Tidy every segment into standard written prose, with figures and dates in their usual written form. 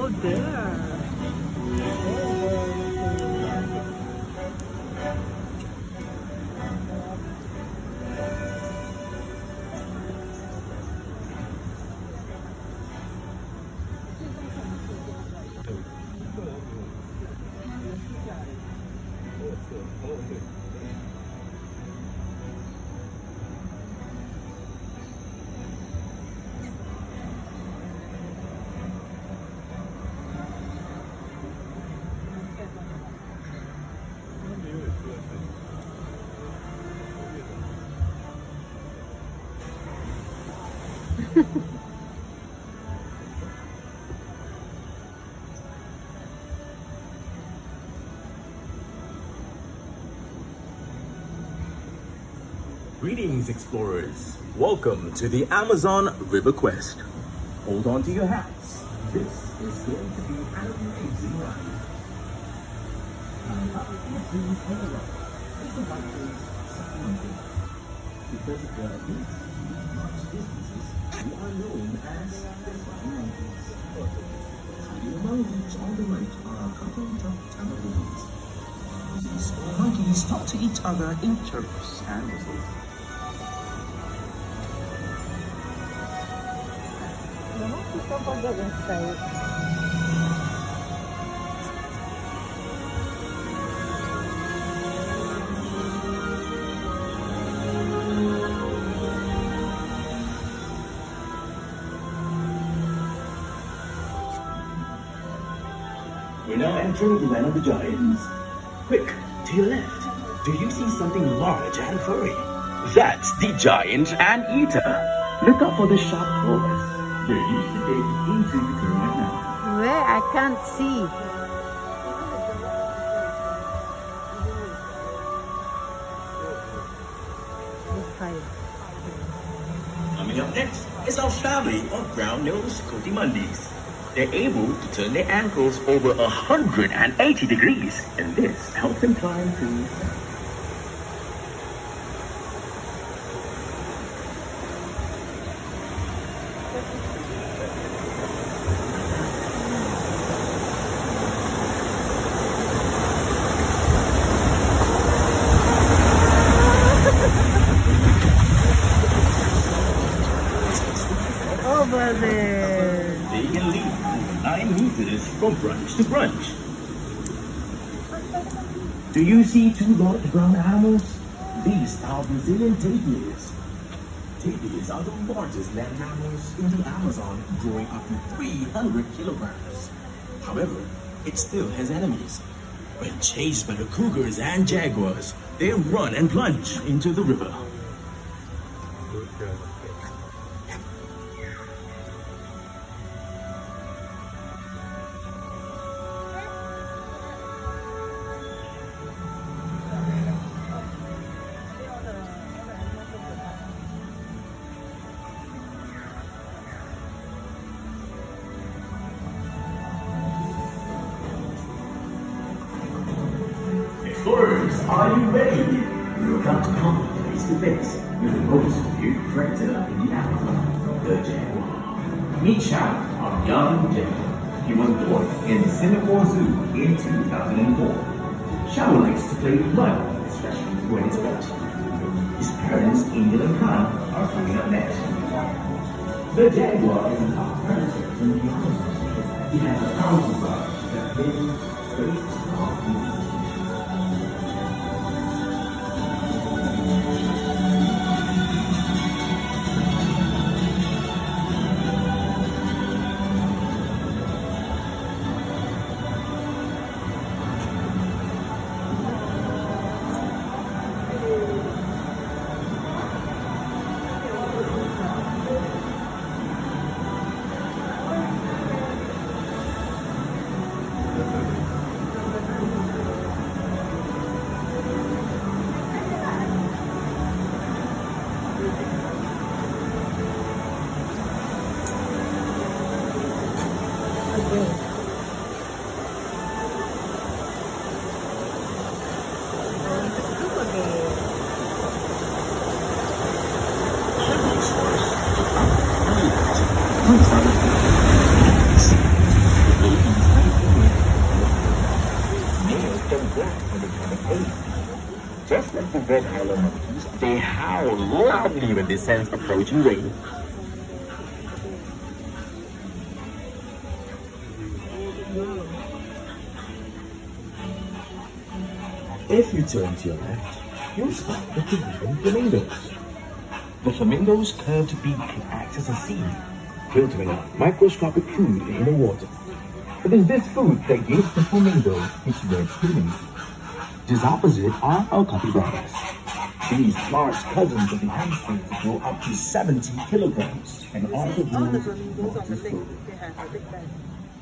Oh, there. Greetings, explorers. Welcome to the Amazon River Quest. Hold on to your hats. This is going to be an amazing ride. Because of the large distances, we are known as the Flying Monkeys. Hiding among which on the right are a couple of tambourines. These small monkeys talk to each other in chirps and whistles. We're now entering the land of the giants. Quick, to your left. Do you see something large and furry? That's the giant anteater. Look out for the sharp claws. They're used to dig into the current now. Where? I can't see. Coming up next is our family of brown-nosed coatimundis. They're able to turn their ankles over 180 degrees, and this helps them climb to... Over there. They can leap 9 meters from brunch to brunch. Do you see 2 large brown animals? These are Brazilian tapirs. Tapirs are the largest land mammals in the Amazon, growing up to 300 kilograms. However, it still has enemies. When chased by the cougars and jaguars, they run and plunge into the river. Explorers, are you ready? We're about to come face to face with the most feared predator in the Amazon, the jaguar. Meet Chow, our young jaguar. He was born in the Singapore Zoo in 2004. Chow likes to play with mud, especially when it's wet. His parents, Angel and Han, are coming up next. The jaguar is a top predator in the Amazon. He has a powerful body that big, great, strong, red island monkeys. They howl loudly when they sense approaching rain. If you turn to your left, you'll spot the Caribbean flamingos. The flamingo's curved beak acts as a sieve, filtering out microscopic food in the water. It is this food that gives the flamingo its red skin. Just opposite are our capybaras. These large cousins of the hamsters grow up to 70 kilograms and are the world's largest rodent. They have a big bag.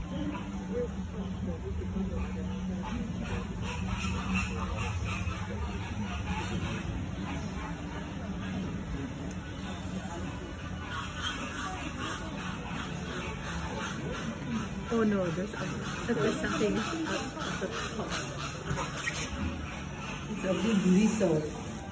Oh no, there's something at the top. It's a big resort.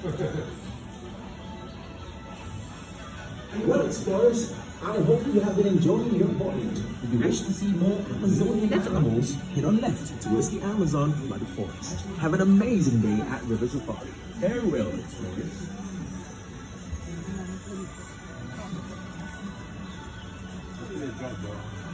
Well, explorers, I hope you have been enjoying your voyage. If you wish to see more Amazonian animals, head on left towards the Amazon flooded forest. Have an amazing day at River Safari. Farewell, explorers. Good job, bro.